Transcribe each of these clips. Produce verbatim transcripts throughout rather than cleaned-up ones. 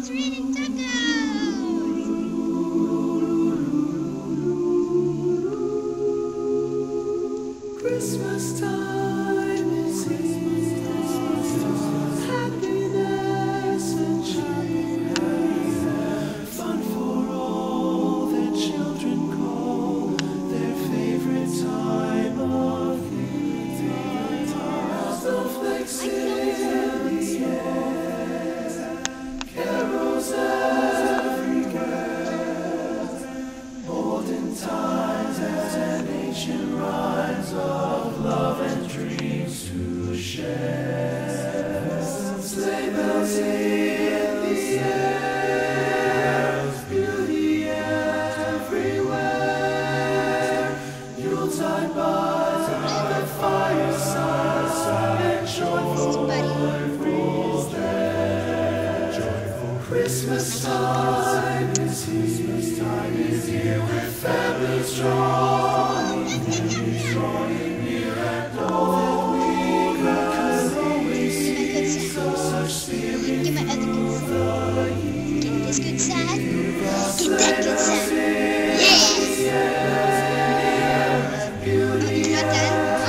It's raining tacos! Christmas time is here. Happiness and cheer. Fun for all that children call their favorite time of year. Snowflakes in the air, carols everywhere. Olden times and ancient rhymes of love and dreams to share. Sleigh bells in the air, beauty everywhere. Yuletide by the fireside, and joyful rules there. Joyful Christmas time is here. Christmas time is here with families drawing near, drawing near, and all that we could always see. Such spirit Get my other good side. Get this good side. Get that good side. Yeah! Oh, you're not done?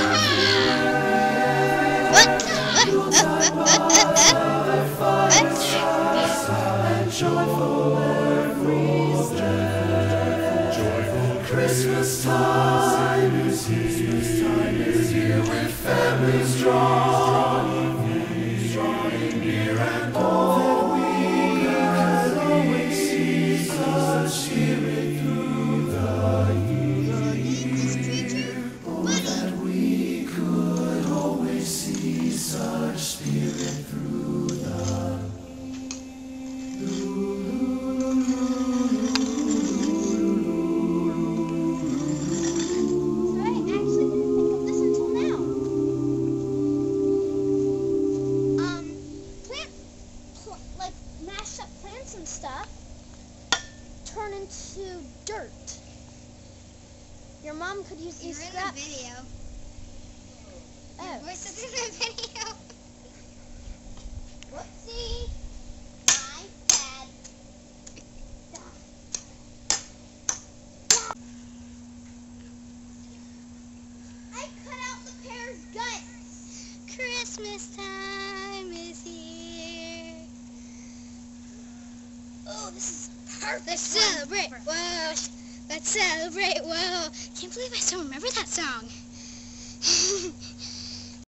What? What? What? and joyful rules there. Joyful Christmas time is here. Christmas time is here with families drawing near, drawing near, and all that we could always see. Such spirit through the year. Oh, that we could always see such spirit through the and stuff turn into dirt. Your mom could use these You're scraps. in the video. Oh. Your voice is in the video. Whoopsie. My bad. I cut out the pear's guts. Christmas time is here. Oh, this is perfect. Let's celebrate. Whoa. Let's celebrate. Whoa. Can't believe I still remember that song.